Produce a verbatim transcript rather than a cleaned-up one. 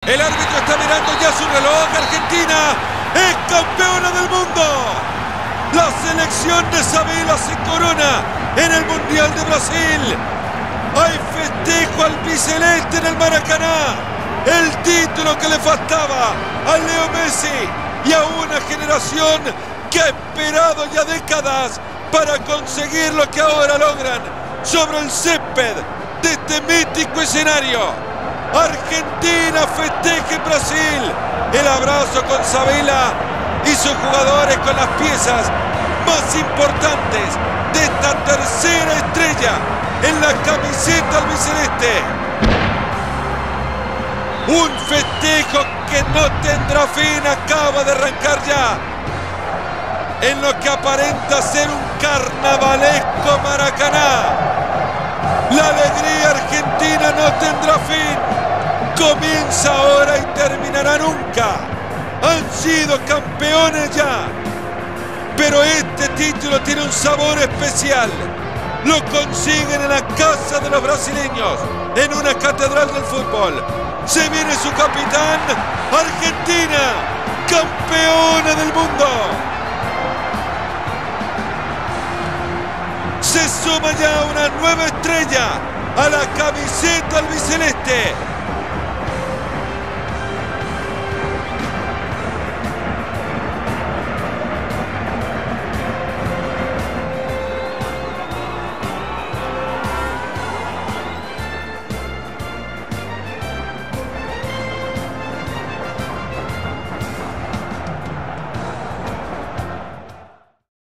El árbitro está mirando ya su reloj. Argentina es campeona del mundo. La selección de Sabila se corona en el Mundial de Brasil. Hay festejo albiceleste en el Maracaná. El título que le faltaba a Leo Messi y a una generación que ha esperado ya décadas para conseguir lo que ahora logran sobre el césped de este mítico escenario. Argentina festeja en Brasil. El abrazo con Sabila y sus jugadores con las piezas más importantes de esta tercera estrella en la camiseta albiceleste. Un festejo que no tendrá fin, acaba de arrancar ya en lo que aparenta ser un carnavalesco Maracaná. La alegría argentina no tendrá fin. Comienza ahora y terminará nunca. Han sido campeones ya. Pero este título tiene un sabor especial. Lo consiguen en la casa de los brasileños, en una catedral del fútbol. Se viene su capitán, Argentina, campeona del mundo. Se suma ya una nueva estrella a la camiseta albiceleste.